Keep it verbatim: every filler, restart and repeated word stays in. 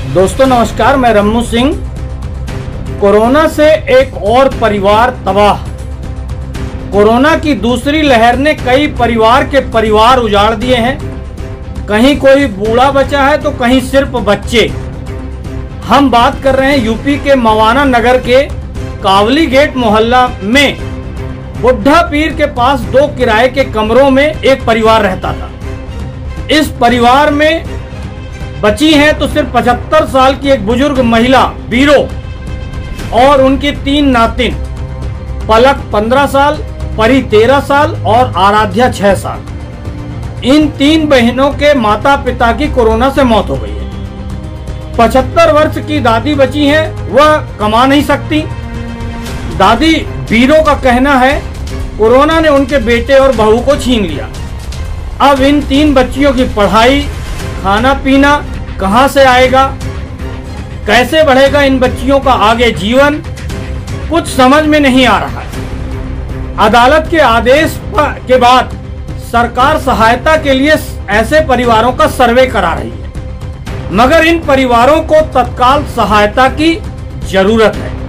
दोस्तों नमस्कार, मैं रम्मू सिंह। कोरोना से एक और परिवार तबाह। कोरोना की दूसरी लहर ने कई परिवार के परिवार उजाड़ दिए हैं। कहीं कोई बूढ़ा बचा है तो कहीं सिर्फ बच्चे। हम बात कर रहे हैं यूपी के मवाना नगर के कावली गेट मोहल्ला में बुढ़ा पीर के पास दो किराए के कमरों में एक परिवार रहता था। इस परिवार में बची हैं तो सिर्फ पचहत्तर साल की एक बुजुर्ग महिला बीरो और उनकी तीन नातिन, पलक पंद्रह साल, परी तेरह साल और आराध्या छह साल। इन तीन बहनों के माता पिता की कोरोना से मौत हो गई है। पचहत्तर वर्ष की दादी बची हैं, वह कमा नहीं सकती। दादी बीरो का कहना है कोरोना ने उनके बेटे और बहू को छीन लिया। अब इन तीन बच्चियों की पढ़ाई, खाना पीना कहां से आएगा, कैसे बढ़ेगा इन बच्चियों का आगे जीवन, कुछ समझ में नहीं आ रहा है। अदालत के आदेश के बाद सरकार सहायता के लिए ऐसे परिवारों का सर्वे करा रही है, मगर इन परिवारों को तत्काल सहायता की जरूरत है।